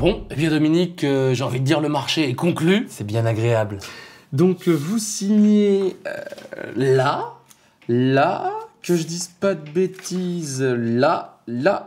Bon, eh bien Dominique, j'ai envie de dire le marché est conclu. C'est bien agréable. Donc vous signez là, que je dise pas de bêtises, là,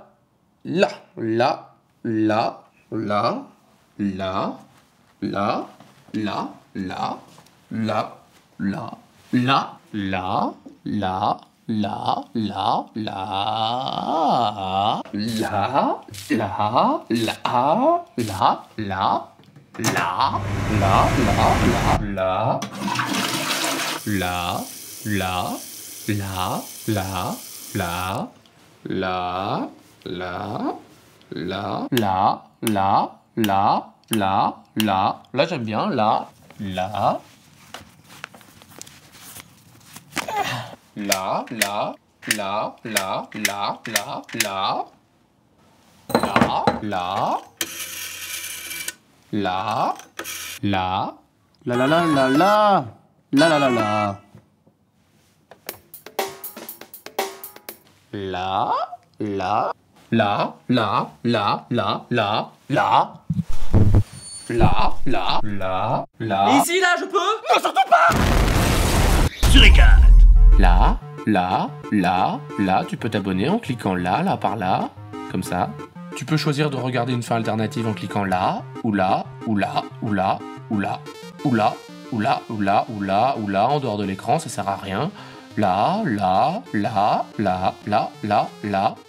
là, j'aime bien, là, Et ici, là, je peux? Non, surtout pas. Tu régales. Là, tu peux t'abonner en cliquant là, par là, comme ça. Tu peux choisir de regarder une fin alternative en cliquant là, ou là, en dehors de l'écran, ça sert à rien. Là.